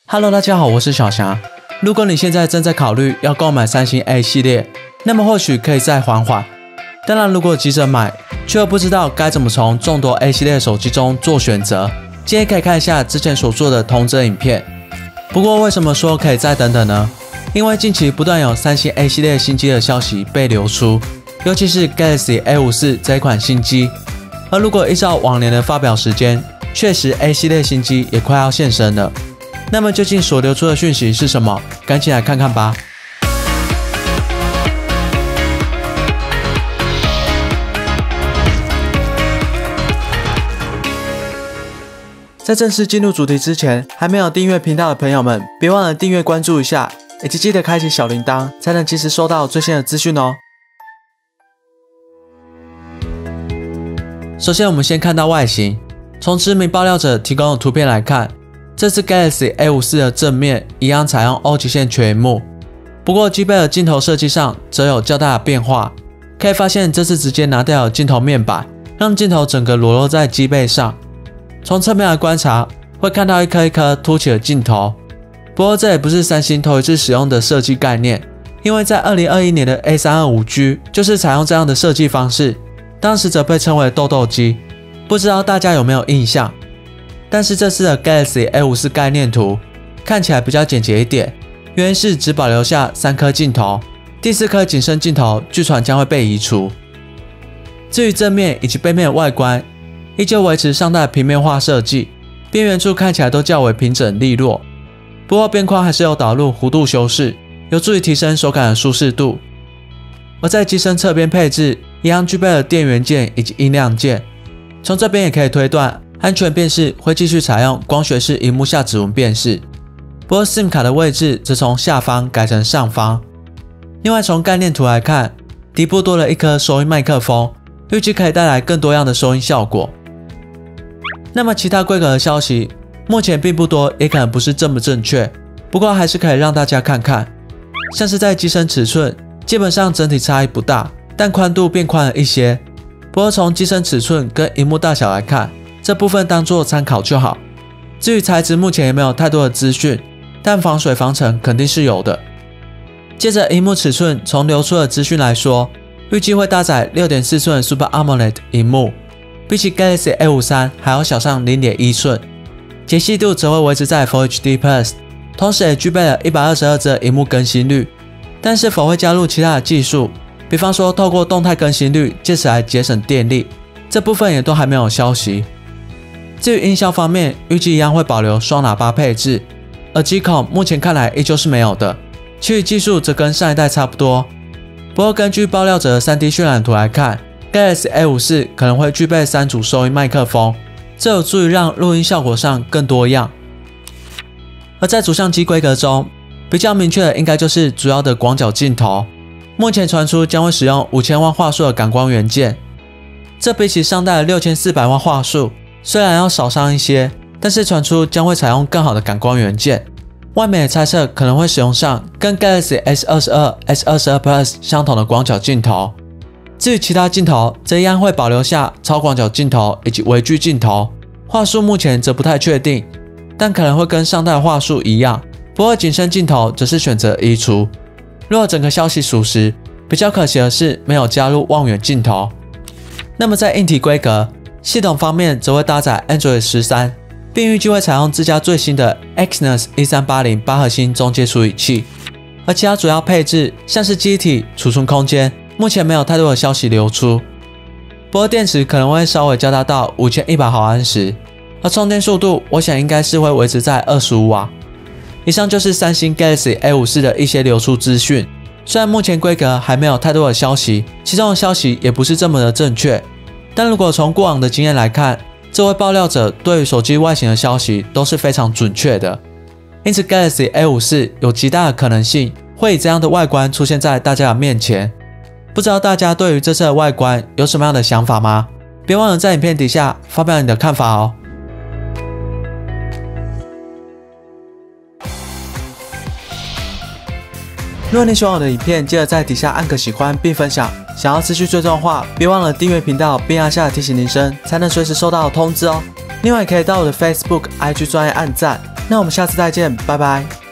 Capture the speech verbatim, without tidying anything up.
Hello， 大家好，我是小霞。如果你现在正在考虑要购买三星 A 系列，那么或许可以再缓缓。当然，如果急着买，却又不知道该怎么从众多 A 系列手机中做选择，建议可以看一下之前所做的同则影片。不过，为什么说可以再等等呢？因为近期不断有三星 A 系列新机的消息被流出，尤其是 Galaxy A 五十四 这一款新机。而如果依照往年的发表时间，确实 A 系列新机也快要现身了。那么究竟所流出的讯息是什么？赶紧来看看吧。在正式进入主题之前，还没有订阅频道的朋友们，别忘了订阅关注一下，以及记得开启小铃铛，才能及时收到最新的资讯哦。首先，我们先看到外形。从知名爆料者提供的图片来看，这次 Galaxy A 五十四 的正面一样采用 O 极限全萤幕，不过机背的镜头设计上则有较大的变化。可以发现，这次直接拿掉了镜头面板，让镜头整个裸露在机背上。从侧面来观察，会看到一颗一颗凸起的镜头。不过这也不是三星头一次使用的设计概念，因为在二零二一年的 A 三十二 五 G 就是采用这样的设计方式，当时则被称为豆豆机。不知道大家有没有印象？但是这次的 Galaxy A 五十四 概念图看起来比较简洁一点，原因是只保留下三颗镜头，第四颗景深镜头据传将会被移除。至于正面以及背面的外观，依旧维持上代的平面化设计，边缘处看起来都较为平整利落。不过边框还是有导入弧度修饰，有助于提升手感的舒适度。而在机身侧边配置，一样具备了电源键以及音量键。从这边也可以推断，安全辨识会继续采用光学式萤幕下指纹辨识，不过 SIM 卡的位置则从下方改成上方。另外从概念图来看，底部多了一颗收音麦克风，预计可以带来更多样的收音效果。那么其他规格的消息目前并不多，也可能不是这么正确，不过还是可以让大家看看。像是在机身尺寸，基本上整体差异不大，但宽度变宽了一些。不过从机身尺寸跟萤幕大小来看，这部分当作参考就好。至于材质目前也没有太多的资讯，但防水防尘肯定是有的。接着萤幕尺寸，从流出的资讯来说，预计会搭载 六点四寸的 Super AMOLED 萤幕，比起 Galaxy A 五十三 还要小上 零点一寸，解析度则会维持在 Full H D Plus， 同时也具备了一百二十赫兹的萤幕更新率。但是否会加入其他的技术，比方说透过动态更新率借此来节省电力，这部分也都还没有消息。至于音效方面，预计一样会保留双喇叭配置，耳机孔目前看来依旧是没有的，其余技术则跟上一代差不多。不过根据爆料者的 三 D 渲染图来看， Galaxy A 五十四 可能会具备三组收音麦克风，这有助于让录音效果上更多样。而在主相机规格中，比较明确的应该就是主要的广角镜头，目前传出将会使用五千万画素的感光元件，这比起上代的六千四百万画素虽然要少上一些，但是传出将会采用更好的感光元件。外媒也猜测可能会使用上跟 Galaxy S 二十二、S 二十二 Plus 相同的广角镜头。至于其他镜头，则一样会保留下超广角镜头以及微距镜头，画素目前则不太确定，但可能会跟上代的画素一样。不过景深镜头则是选择移除。如果整个消息属实，比较可惜的是没有加入望远镜头。那么在硬体规格，系统方面则会搭载 Android 十三，并预计会采用自家最新的 Exynos 一三八零八核心中阶处理器。而其他主要配置，像是机体、储存空间，目前没有太多的消息流出。不过电池可能会稍微加大到五千一百毫安时，而充电速度我想应该是会维持在二十五瓦。以上就是三星 Galaxy A 五十四 的一些流出资讯，虽然目前规格还没有太多的消息，其中的消息也不是这么的正确，但如果从过往的经验来看，这位爆料者对于手机外形的消息都是非常准确的，因此 Galaxy A 五十四 有极大的可能性会以这样的外观出现在大家的面前。不知道大家对于这次的外观有什么样的想法吗？别忘了在影片底下发表你的看法哦。如果你喜欢我的影片，记得在底下按个喜欢并分享。想要持续追踪的话，别忘了订阅频道并按下提醒铃声，才能随时收到通知哦。另外，也可以到我的 Facebook、I G 专页按赞， 那我们下次再见，拜拜。